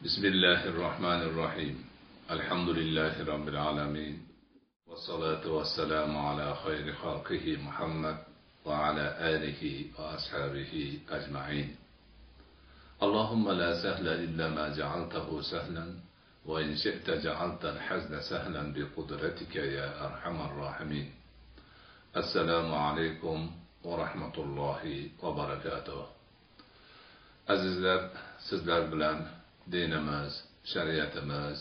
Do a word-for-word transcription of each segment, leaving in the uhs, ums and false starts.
بسم الله الرحمن الرحيم الحمد لله رب العالمين والصلاة والسلام على خير خلقه محمد وعلى آله وأصحابه أجمعين اللهم لا سهل إلا ما جعلته سهلا وإن شئت جعلت الحزن سهلا بقدرتك يا أرحم الراحمين السلام عليكم ورحمة الله وبركاته Azizlar, sizlar bilan dinimiz, shariatimiz,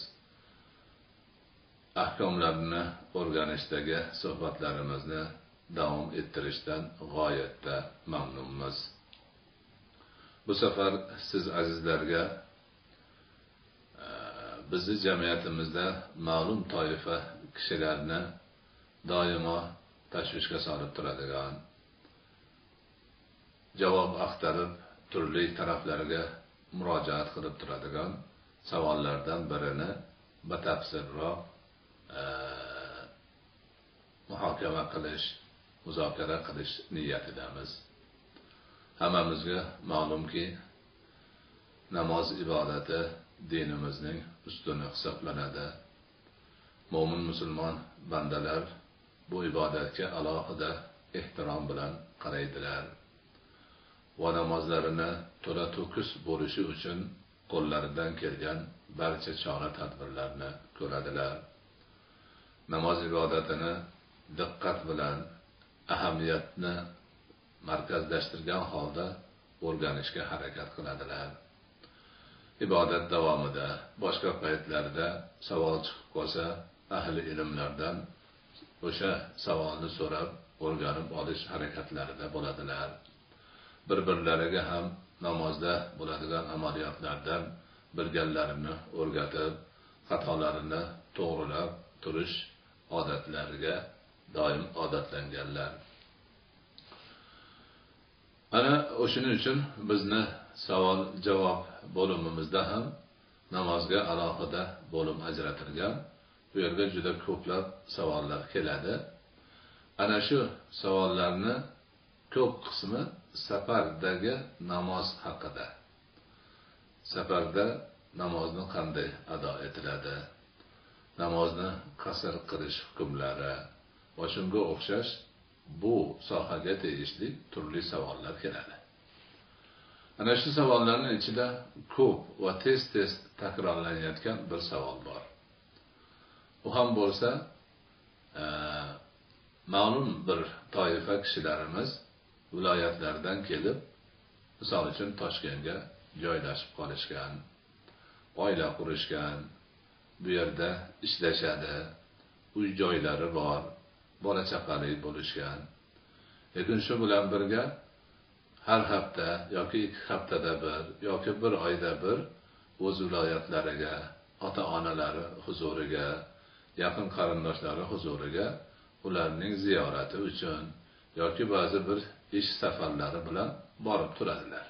ahkomlarini o'rganishdagi suhbatlarimizni davom ettirishdan g'oyatda mamnunmiz. Bu safar siz azizlarga bizni jamiyatimizda ma'lum toifa kishilarni doimo tashvishga solib turadigan, javob axtarib turli taraflarga murojaat qilib turadigan savollardan birini batafsilroq e, muhokama qilish, muzokara qilish niyatidamiz. Hammamizga ma'lumki, namoz ibodati dinimizning ustuni hisoblanadi. Mo'min musulmon bandalar bu ibodatga alohida ehtirom bilan qaraydilar va namozlarini to'la to'kis bo'lishi uchun qo'llaridan kelgan barcha chora-tadbirlarni ko'radilar. Namoz ibodatini diqqat bilan, ahamiyatni markazlashtirgan holda o'rganishga harakat qiladilar. Ibodat davomida, boshqa paytlarda savol chiqib qolsa, ahli ilmlardan o'sha savolni so'rab, o'rganib olish harakatlarida bo'ladilar. Bir-birlariga ham namozda bo'ladigan amaliyotlardan bilganlarini o'rgatib, xatolarini to'g'rilab turish odatlariga doim odatlanganlar. Ana o'shuning uchun bizni savol-javob bo'limimizda ham namozga alohida bo'lim ajratilgan. Bu yerga juda ko'plab savollar keladi. Ana shu savollarni ko'p qismi safardagi namoz haqida. Safarda namozni qanday ado etiladi? Namozni qasr qilish hukmlari va shunga o'xshash bu sohaga tegishli turli savollar keladi. Ana shu savollarning ichida ko'p va tez-tez takrorlanayotgan bir savol bor. Bu ham bo'lsa, e, ma'lum bir toifa kishilarimiz viloyatlardan kelib, misol uchun Toshkentga joylashib qolishgan, oila qurishgan, bu yerda ishlashadi, uy joylari bor, bola chaqali bo'lishgan. Lekin shu bilan birga har hafta yoki ikki haftada bir yoki bir oyda bir o'z viloyatlariga, ota-onalari huzuriga, yaqin qarindoshlari huzuriga ularning ziyorati uchun yoki ba'zi bir ish safarlari bilan borib turadilar.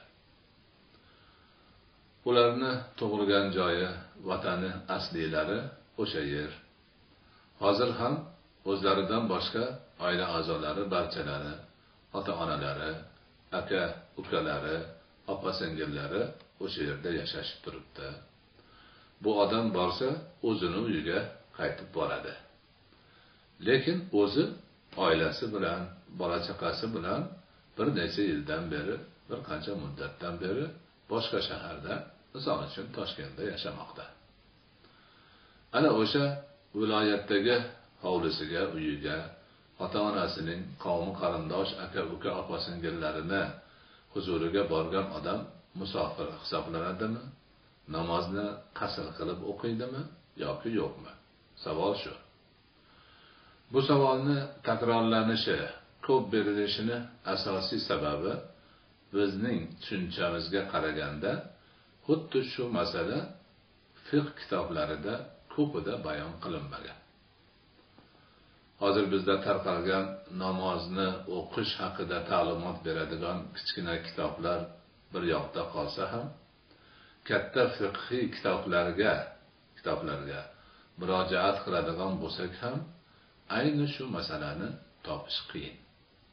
Ularni tug'ilgan joyi, vatani aslilari o'sha yer. Hozir ham o'zlaridan boshqa oila a'zolari barchalari, ota-onalari, aka, ukalari, opa-singillari o'sha yerda yashashib turibdi. Bu odam borsa, o'zini uyiga qaytib boradi. Lekin o'zi oilasi bilan, bola chaqasi bilan bir necha yildan beri, bir qancha muddatdan beri boshqa shaharda, misol uchun Toshkentda yashamoqda. Ana o'sha viloyatdagi hovlisiga, uyiga, ota-onasining qavmi qarindosh, aka, uka, opa-singillarini huzuriga borgan odam musofir hisoblanadimi? Namozni qasr qilib o'qiydimi yoki yo'qmi? Savol shu. Bu savolni takrorlanishi, ko'p berilishini asosiy sababi bizning tushunchamizga qaraganda xuddi shu masala fiqh kitoblarida ko'pida bayon qilinmagan. Hozir bizda tarqalgan namozni o'qish haqida ta'limot beradigan kichkina kitoblar bir yoqda qolsa ham, katta fiqhiy kitoblarga, kitoblarga murojaat qiladigan bo'lsak ham, ayni shu masalani topish qiyin.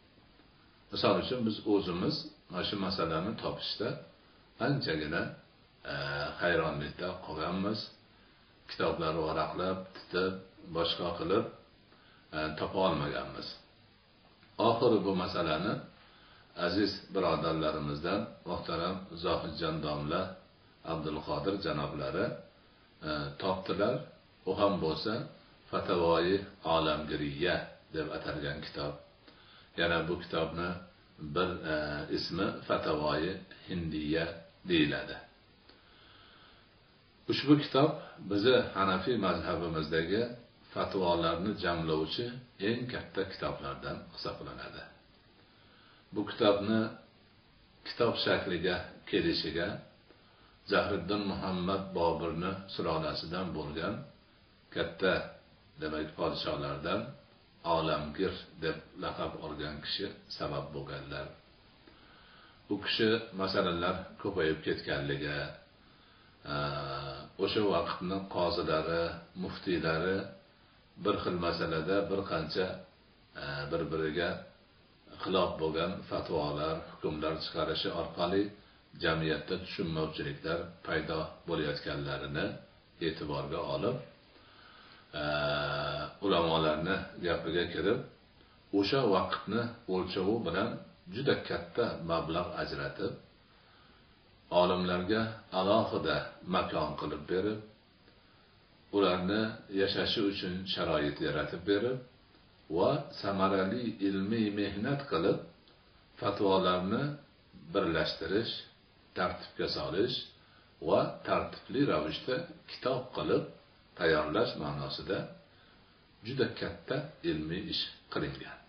Misol uchun biz o'zimiz mana shu masalani topishda anchagina e, hayronlikda qolganmiz. Kitoblarni varaqlab, titib, boshqa qilib e, topa olmaganmiz. Oxiri bu masalani aziz birodarlarimizdan muhtaram Zohidjon domla Abdulqodir janoblari e, topdilar. U ham bo'lsa Fatavoyi Olamgiriya deb atalgan kitob. Yana bu kitobni bir e, ismi Fatavoyi Hindiya deyiladi. Ushbu kitob bizi Hanafiy mazhabimizdagi fatvolarni jamlovchi eng katta kitoblardan hisoblanadi. Bu kitobni kitob shakliga kelishiga Zahriddin Muhammad Bobirni sulolasidan bo'lgan katta demak podsholardan Olamgir deb laqab olgan kishi sabab bo'lganlar. Bu kishi masalalar ko'payib ketganligi, o'sha vaqtning qozilari, muftiylari bir xil masalada bir qancha bir-biriga xilof bo'lgan fatvolar, hukmlar chiqarishi orqali jamiyatda tushunmovchiliklar paydo bo'layotganlarini e'tiborga olib, ulamolarni gapiga kirib, o'sha vaqtni o'lchovi bilan juda katta mablag' ajratib, olimlarga alohida makon qilib berib, ularni yashashi uchun sharoit yaratib berib va samarali ilmiy mehnat qilib fatvolarni birlashtirish, tartibga solish va tartibli ravishda kitob qilib tayyorlash ma'nosida juda katta ilmiy ish qilingan.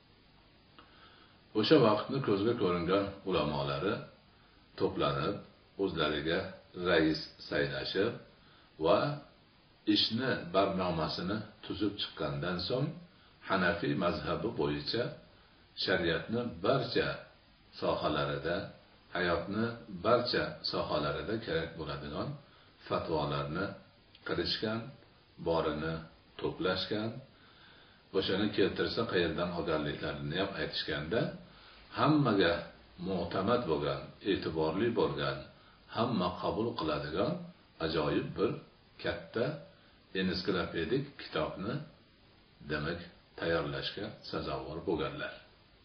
O'sha vaqtni ko'zga ko'ringan ulamolari to'planib, o'zlariga rais saylashib va ishni barnomasini tuzib chiqqandan so'ng Hanafiy mazhabi bo'yicha shariatni barcha sohalarida, hayotni barcha sohalarida kerak bo'ladigan fatvolarni qilishgan, borini to'plashgan. O'shani keltirsa qayerdan olganliklarini ham aytishganda, hammaga mu'tamad bo'lgan, e'tiborli bo'lgan, hamma qabul qiladigan ajoyib bir katta ensiklopedik kitobni demak tayyorlashga sazovor bo'lganlar.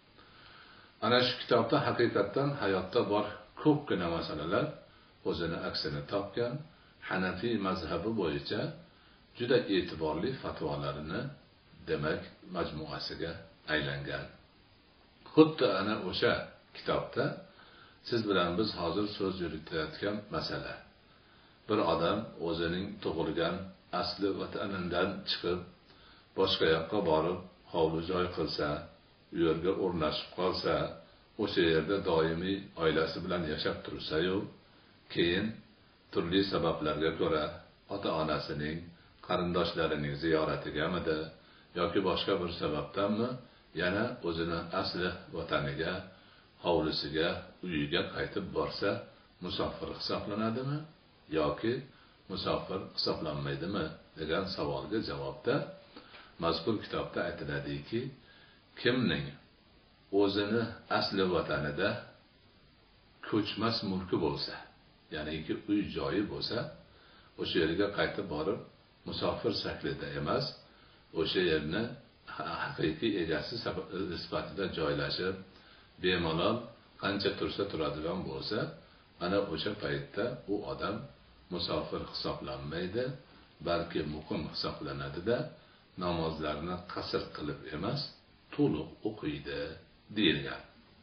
Ana shu kitobda haqiqatan hayotda bor ko'pgina masalalar o'zini aksini topgan, Hanafiy mazhabi bo'yicha juda e'tiborli fatvolarini demak majmuasiga aylangan. Xuddi ana o'sha kitobda siz bilan biz hozir so'z yuritayotgan masala. Bir odam o'zining tug'ilgan asli vatanidan chiqib, boshqa yoqqa borib, hovli joy qilsa, u yerga o'rnashib qolsa, o'sha yerda doimiy oilasi bilan yashab tursa-yu, keyin turli sabablarga ko'ra ota-onasining, qarindoshlarining ziyoratigamidi yoki boshqa bir sababdanmi yana o'zini asli vataniga, hovlisiga, uyiga qaytib borsa, musofir hisoblanadimi yoki musofir hisoblanmaydimi degan savolga javobda mazkur kitobda aytiladiki, kimning o'zini asli vatanida ko'chmas mulki bo'lsa, ya'niki uy joyi bo'lsa, o'sha yerga qaytib borib musofir shaklida emas, o'sha yerni haqiqiy egasi sifatida joylashib, bemalol qancha tursa turadigan bo'lsa, ana o'sha paytda u odam musofir hisoblanmaydi, balki muqim hisoblanadi-da, namozlarni qasr qilib emas, to'liq o'qiydi deyilgan.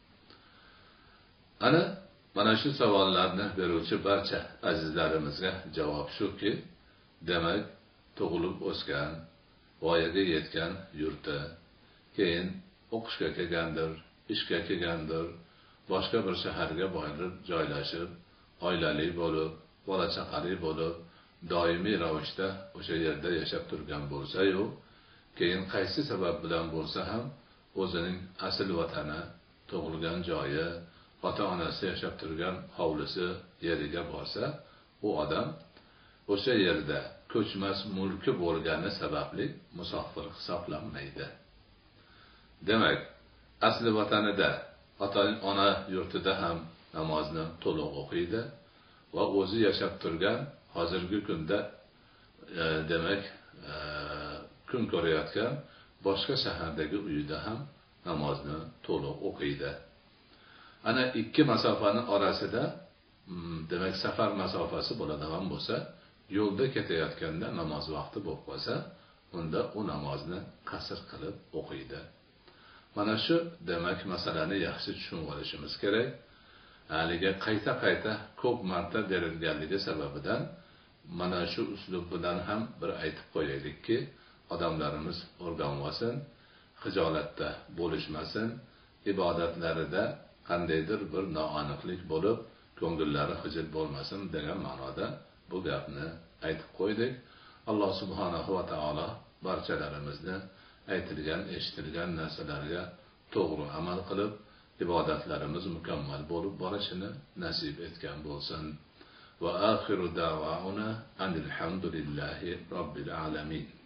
Ana mana shu savollarni beruvchi barcha azizlarimizga javob shuki, demak, tug'ilib o'sgan, voyaga yetgan yurti, keyin o'qishga kelgandir, ishga kelgandir, boshqa bir shaharga borib joylashib, oilali bo'lib, bola chaqali bo'lib, doimiy ravishda o'sha yerda yashab turgan bo'lsa-yu, keyin qaysi sabab bilan bo'lsa ham o'zining asl vatani, tug'ilgan joyi, ota-onasi yashab turgan hovlisi yeriga borsa, u odam o'sha yerda ko'chmas mulki bo'lgani sababli musofir hisoblanmaydi. Demak, asli vatanida, ota-ona yurtida ham namozni to'liq o'qiydi, va o'zi yashab turgan hozirgi kunda e, demak e, kun ko'rayotgan boshqa shahardagi uyida ham namozni to'liq o'qiydi. Ana ikki masofani orasida demak safar masofasi bo'ladigan bo'lsa, yo'lda ketayotganda namoz vaqti bo'lib qolsa, unda u namozni qasr qilib o'qiydi. Mana shu demak masalani yaxshi tushunib olishimiz kerak. Haliga qayta-qayta ko'p marta berilganligi sababidan mana shu uslub bilan ham bir aytib qo'yaylikki, odamlarimiz o'rganib olsin, xijolatda bo'lishmasin, ibodatlarida qandaydir bir noaniqlik bo'lib, ko'ngillari xijil bo'lmasin degan ma'noda bu gapni aytib qo'ydik. Alloh subhanahu va taolo barchalarimizni aytilgan, eshitilgan narsalarga to'g'ri amal qilib, ibodatlarimiz mukammal bo'lib borishini nasib etgan bo'lsin. Va axiru da'vauna anil hamdulillahi robbil alamin.